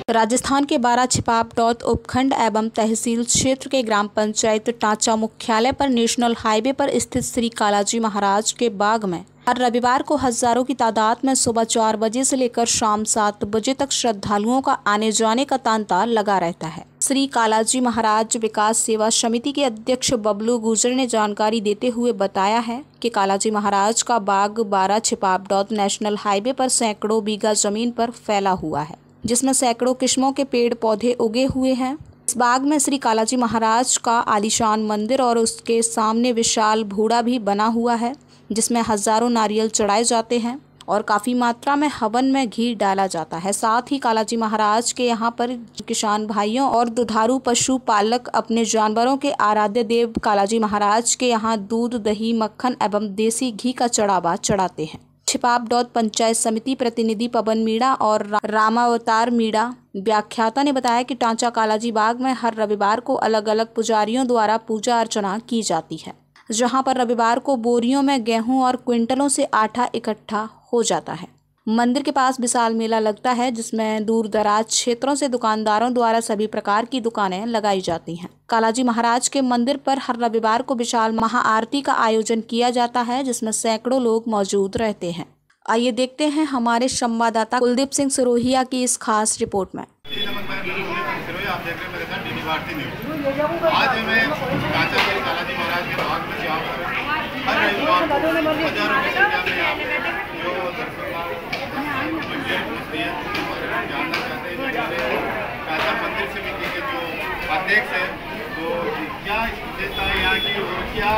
राजस्थान के बारा छिपापटौद उपखंड एवं तहसील क्षेत्र के ग्राम पंचायत टांचा मुख्यालय पर नेशनल हाईवे पर स्थित श्री कालाजी महाराज के बाग में हर रविवार को हजारों की तादाद में सुबह 4 बजे से लेकर शाम 7 बजे तक श्रद्धालुओं का आने जाने का तांता लगा रहता है। श्री कालाजी महाराज विकास सेवा समिति के अध्यक्ष बबलू गुर्जर ने जानकारी देते हुए बताया है कि कालाजी महाराज का बाग बारा छिपापटौद नेशनल हाईवे पर सैकड़ों बीघा जमीन पर फैला हुआ है, जिसमें सैकड़ों किस्मों के पेड़ पौधे उगे हुए हैं। इस बाग में श्री कालाजी महाराज का आलीशान मंदिर और उसके सामने विशाल भूड़ा भी बना हुआ है, जिसमें हजारों नारियल चढ़ाए जाते हैं और काफ़ी मात्रा में हवन में घी डाला जाता है। साथ ही कालाजी महाराज के यहाँ पर किसान भाइयों और दुधारू पशु पालक अपने जानवरों के आराध्य देव कालाजी महाराज के यहाँ दूध, दही, मक्खन एवं देसी घी का चढ़ावा चढ़ाते हैं। छिपापटौद पंचायत समिति प्रतिनिधि पवन मीणा और रामावतार मीणा व्याख्याता ने बताया कि टांचा कालाजी बाग में हर रविवार को अलग अलग पुजारियों द्वारा पूजा अर्चना की जाती है, जहां पर रविवार को बोरियों में गेहूं और क्विंटलों से आटा इकट्ठा हो जाता है। मंदिर के पास विशाल मेला लगता है, जिसमें दूर दराज क्षेत्रों से दुकानदारों द्वारा सभी प्रकार की दुकानें लगाई जाती हैं। कालाजी महाराज के मंदिर पर हर रविवार को विशाल महाआरती का आयोजन किया जाता है, जिसमें सैकड़ों लोग मौजूद रहते हैं। आइए देखते हैं हमारे संवाददाता कुलदीप सिंह सिरोहिया की इस खास रिपोर्ट में। आज मैं टांचा श्री कालाजी महाराज के बाग में यहाँ पर हर रविवार हजारों की संख्या में यहाँ जो जानना चाहते हैं टांचा मंदिर समिति के जो अध्यक्ष हैं, तो क्या विशेषता है यहाँ की और क्या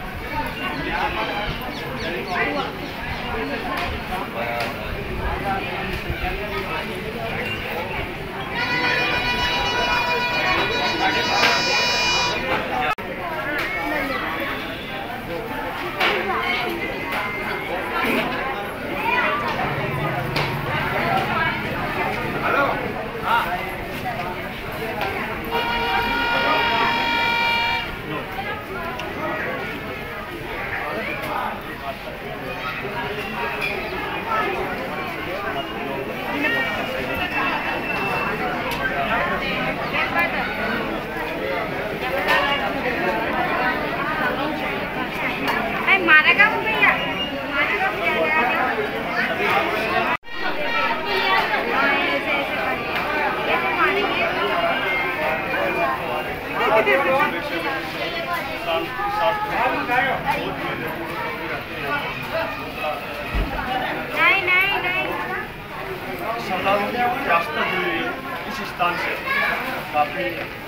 रास्ता जुड़ी इस स्थान से काफ़ी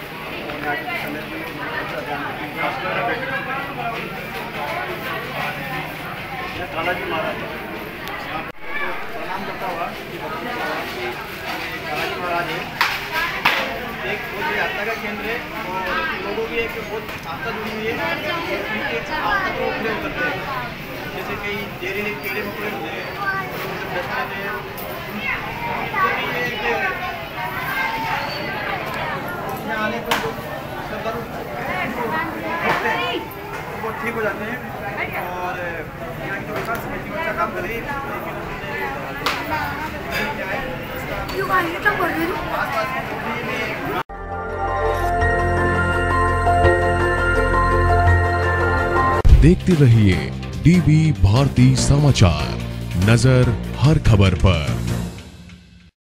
कालाजी महाराज प्रणाम करता हुआ कि कालाजी महाराज है एक बहुत यात्रा का केंद्र है और लोगों की एक बहुत आस्था जुड़ी हुई है और उनके आस्था को प्रयोग करते हैं। जैसे कई जहरीले कीड़े मकोड़े होते हैं, आने पर जो श्रद्धालु वो ठीक हो जाते हैं और यहाँ की विकास समिति अच्छा काम कर रही है। देखते रहिए डीवी भारती समाचार, नजर हर खबर पर।